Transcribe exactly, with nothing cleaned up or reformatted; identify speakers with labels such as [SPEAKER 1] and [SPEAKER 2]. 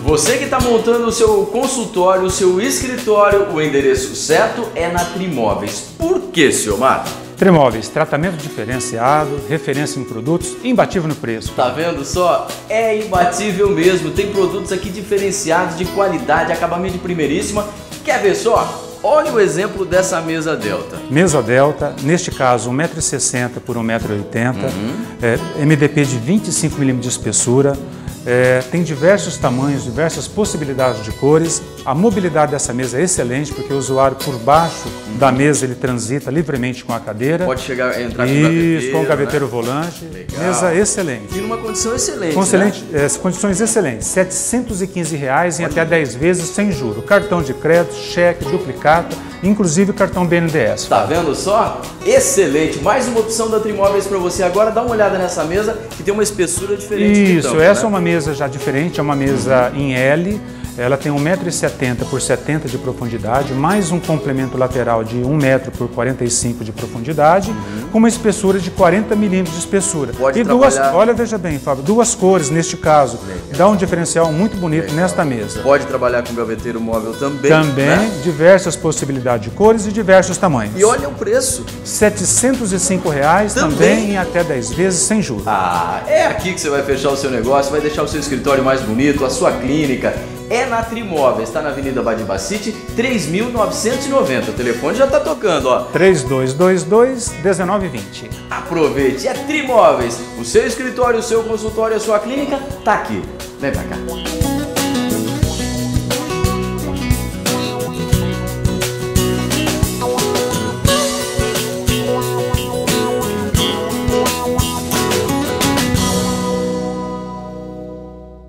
[SPEAKER 1] Você que está montando o seu consultório, o seu escritório, o endereço certo é na Trimóveis. Por quê, senhor Marco?
[SPEAKER 2] Trimóveis, tratamento diferenciado, referência em produtos, imbatível no preço.
[SPEAKER 1] Tá vendo só? É imbatível mesmo. Tem produtos aqui diferenciados, de qualidade, acabamento de primeiríssima. Quer ver só? Olha o exemplo dessa mesa Delta.
[SPEAKER 2] Mesa Delta, neste caso um metro e sessenta por um metro e oitenta, uhum. é, M D P de vinte e cinco milímetros de espessura, é, tem diversos tamanhos, diversas possibilidades de cores. A mobilidade dessa mesa é excelente, porque o usuário por baixo uhum. da mesa ele transita livremente com a cadeira.
[SPEAKER 1] Pode chegar, entrar
[SPEAKER 2] Isso,
[SPEAKER 1] com o gaveteiro,
[SPEAKER 2] com o gaveteiro
[SPEAKER 1] né?
[SPEAKER 2] volante.
[SPEAKER 1] Legal.
[SPEAKER 2] Mesa excelente.
[SPEAKER 1] E numa condição excelente,
[SPEAKER 2] com excelente
[SPEAKER 1] né?
[SPEAKER 2] é, condições excelentes, setecentos e quinze reais em até dez vezes sem juros. Cartão de crédito, cheque, duplicata, inclusive cartão B N D E S.
[SPEAKER 1] Tá vendo só? Excelente! Mais uma opção da Trimóveis para você. Agora dá uma olhada nessa mesa que tem uma espessura diferente.
[SPEAKER 2] Isso,
[SPEAKER 1] tampa,
[SPEAKER 2] essa
[SPEAKER 1] né?
[SPEAKER 2] é uma mesa já diferente, é uma mesa em L. Ela tem um metro e setenta por setenta de profundidade, mais um complemento lateral de um metro por quarenta e cinco de profundidade, uhum. com uma espessura de quarenta milímetros de espessura.
[SPEAKER 1] Pode
[SPEAKER 2] e
[SPEAKER 1] trabalhar...
[SPEAKER 2] duas, olha, veja bem, Fábio, duas cores neste caso,
[SPEAKER 1] Legal.
[SPEAKER 2] dá um diferencial muito bonito
[SPEAKER 1] Legal.
[SPEAKER 2] nesta mesa.
[SPEAKER 1] Pode trabalhar com gaveteiro móvel também.
[SPEAKER 2] Também,
[SPEAKER 1] né?
[SPEAKER 2] diversas possibilidades de cores e diversos tamanhos.
[SPEAKER 1] E olha o preço.
[SPEAKER 2] setecentos e cinco reais também, também em até dez vezes sem juros.
[SPEAKER 1] Ah, é aqui que você vai fechar o seu negócio, vai deixar o seu escritório mais bonito, a sua clínica. É na Trimóveis, está na Avenida Badibacite, três mil novecentos e noventa. O telefone já está tocando, ó.
[SPEAKER 2] três dois dois dois, um nove dois zero.
[SPEAKER 1] Aproveite, é Trimóveis. O seu escritório, o seu consultório, a sua clínica, tá aqui. Vem pra cá.